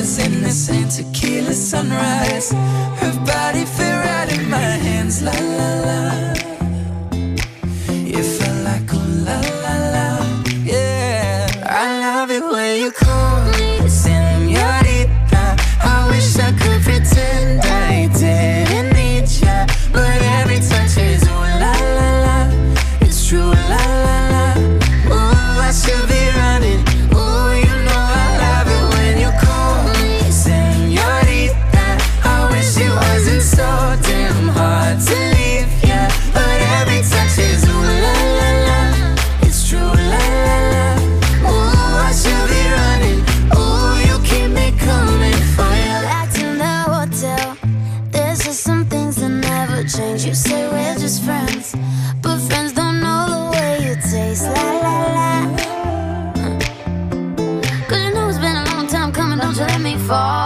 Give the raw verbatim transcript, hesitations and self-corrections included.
flowers in the sand, tequila sunrise. Her body fit right in my hands, la la la. It felt like oh la la la, yeah. I love it when you call me señorita. I wish I could pretend I didn't need ya, but every touch is ooh la la la. It's true la la la. Ooh, I should be running. Ooh, you know I love it when you call me señorita. I wish it wasn't so damn hard to leave ya, but every touch is ooh la la la. It's true la la la. Ooh, I should be running. Ooh, you keep me coming for you. Back to the hotel. There's just some things that never change. You say we're just friends, but friends don't know the way you taste. La la la. Cause you know it's been a long time coming, don't you let me fall.